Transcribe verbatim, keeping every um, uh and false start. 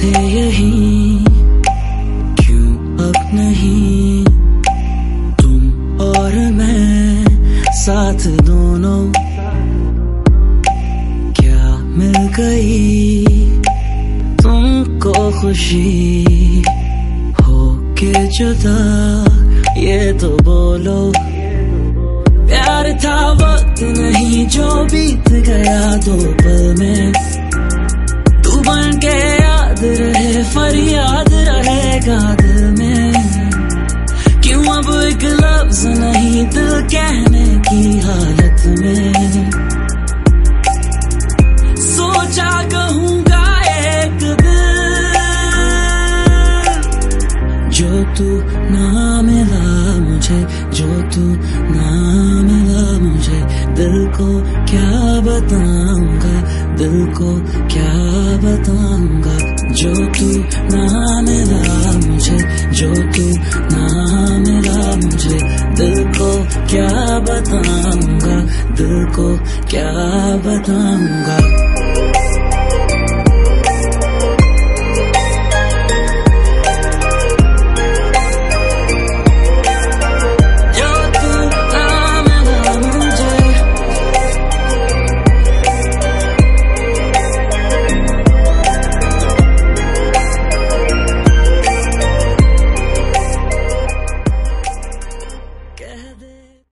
थे यही, क्यों अब नहीं तुम और मैं साथ दोनों, क्या मिल गई तुमको खुशी हो के जुदा, ये तो बोलो। प्यार था वक्त नहीं जो बीत गया दो पल में, तू बन के याद रहे फरियाद रहेगा दिल में। क्यों अब एक लफ्ज नहीं दिल कहने की हालत में, सोचा कहूँगा एक दिल, जो तू ना मिला मुझे, जो तू ना मिला मुझे, दिल को क्या बताऊंगा, दिल को क्या बताऊंगा। जो तू ना मिला मुझे, जो तू ना मिला मुझे, दिल को क्या बताऊंगा, दिल को क्या बताऊंगा।